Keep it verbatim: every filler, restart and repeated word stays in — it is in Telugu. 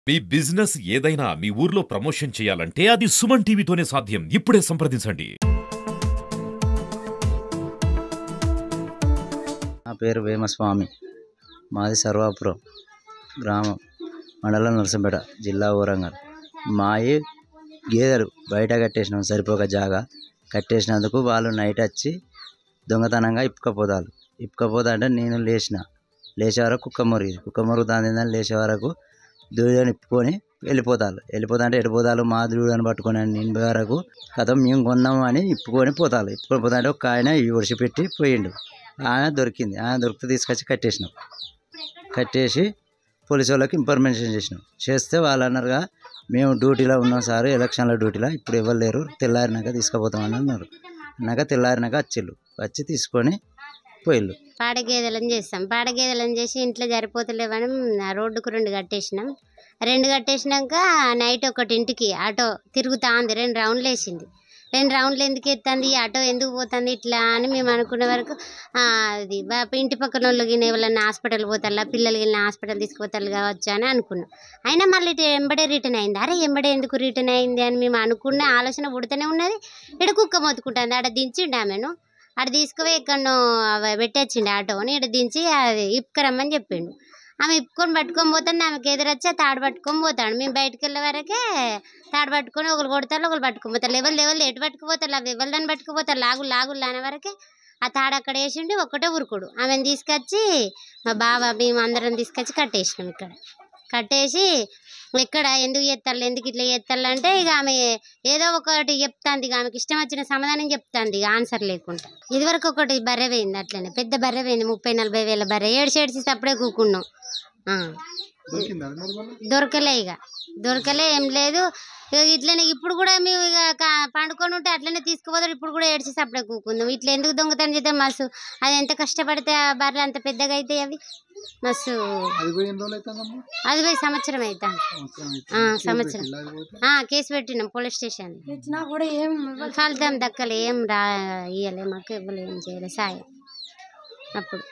మీ బిజినెస్ ఏదైనా మీ ఊర్లో ప్రమోషన్ చేయాలంటే అది సుమన్ టీవీతోనే సాధ్యం. ఇప్పుడే సంప్రదించండి. నా పేరు వేమస్వామి. మాది సర్వాపురం గ్రామం, మండలం నరసంపేట, జిల్లా వరంగల్. మాయి గేదెలు బయట కట్టేసినాం, సరిపోక జాగా కట్టేసినందుకు వాళ్ళు నైట్ వచ్చి దొంగతనంగా ఇప్పుకపోతారు. ఇప్పుకపోతా అంటే నేను లేచిన లేచే వరకు కుక్క మురిగింది. కుక్క మురుగుతుందని లేచే వరకు దూడని ఇప్పుకొని వెళ్ళిపోతారు. వెళ్ళిపోతా అంటే వెళ్ళిపోతారు మా దూడని పట్టుకొని నేను వరకు కథం మేము కొన్నాము అని ఇప్పుకొని పోతారు. ఇప్పుకొని పోతా అంటే ఒక ఆయన ఒడిచిపెట్టి పోయిండు. ఆయన దొరికింది. ఆయన దొరికితే తీసుకొచ్చి కట్టేసినాం. కట్టేసి పోలీసు వాళ్ళకి ఇన్ఫర్మేషన్ చేసినాం. చేస్తే వాళ్ళు అన్నారుగా, మేము డ్యూటీలో ఉన్నాం సార్, ఎలక్షన్ల డ్యూటీలో, ఇప్పుడు ఎవరు లేరు, తెల్లారినాక తీసుకుపోతామని అన్నారు. అన్నాక తెల్లారినాక వచ్చిళ్ళు వచ్చి తీసుకొని పోయిళ్ళు. పాడగేదెలను చేస్తాం. పాడగేదెలను చేసి ఇంట్లో సరిపోతలేవని రోడ్డుకు రెండు కట్టేసినాం. రెండు కట్టేసినాక నైట్ ఒకటి ఇంటికి ఆటో తిరుగుతా ఉంది. రెండు రౌండ్లు వేసింది. రెండు రౌండ్లు ఎందుకు ఎత్తుంది, ఈ ఆటో ఎందుకు పోతుంది ఇట్లా అని మేము అనుకునే వరకు అది ఇంటి పక్కన వాళ్ళు గిన ఎవరన్నా హాస్పిటల్ పోతారా, పిల్లలు వెళ్ళిన హాస్పిటల్ తీసుకుపోతారు కావచ్చు అని అనుకున్నాం. అయినా మళ్ళీ ఎంబడే రిటర్న్ అయింది. అరే ఎంబడే ఎందుకు రిటర్న్ అయింది అని మేము అనుకున్న ఆలోచన పుడుతూనే ఉన్నది. ఇక్కడ కుక్క మొత్తుకుంటుంది. ఆడ దించిండు ఆమెను, ఆడ తీసుకుపోయి ఎక్కడో పెట్టేసిండు ఆటోని. ఇక్కడ దించి అది ఇప్పుకరమ్మని చెప్పిండు. ఆమె ఇప్పుకొని పట్టుకొని పోతాను, ఆమెకు ఎదురొచ్చి తాడు పట్టుకొని పోతాడు. మేము బయటకు వెళ్ళే వరకే తాడు పట్టుకొని ఒకరు కొడతారు, ఒకరు పట్టుకొని పోతారు. లెవెల్ లెవెల్ ఎటు పట్టుకుపోతారు, అవి ఎవరిని పట్టుకుపోతారు, లాగు లాగులు అనే వరకే ఆ తాడు అక్కడ వేసిండి. ఒక్కటే ఉరుకుడు. ఆమెను తీసుకొచ్చి మా బావ మేము అందరం తీసుకొచ్చి కట్టేసినాం. ఇక్కడ కట్టేసి ఎక్కడ ఎందుకు చేస్తాళ్ళు, ఎందుకు ఇట్లా చేస్తాళ్ళు అంటే ఇక ఆమె ఏదో ఒకటి చెప్తాంది. ఇక ఆమెకి ఇష్టం వచ్చిన సమాధానం చెప్తాంది, ఇక ఆన్సర్ లేకుండా. ఇదివరకు ఒకటి బర్రె పోయింది, అట్లనే పెద్ద బర్రె పోయింది, ముప్పై నలభై వేల బర్రె. ఏడ్చి ఏడ్చి అప్పుడే కూకున్నాం. దొరకలే, ఇక దొరకలే, ఏం లేదు. ఇక ఇట్లనే ఇప్పుడు కూడా మేము ఇక పండుకొని ఉంటే అట్లనే తీసుకుపోతారు. ఇప్పుడు కూడా ఏడ్చేసి అప్పుడే కూకుందాం. ఇట్లా ఎందుకు దొంగతనం చేద్దాం మస్తు, అది ఎంత కష్టపడితే ఆ బర్రెలు అంత పెద్దగా అవుతాయి. అవి మస్తు అది పోయి సంవత్సరం అవుతాం. సంవత్సరం కేసు పెట్టినాం పోలీస్ స్టేషన్. ఫలితం దక్కలే, ఏం రా ఇయ్యలే మాకు, ఇవ్వలే, ఏం చేయలే సాయం. అప్పుడు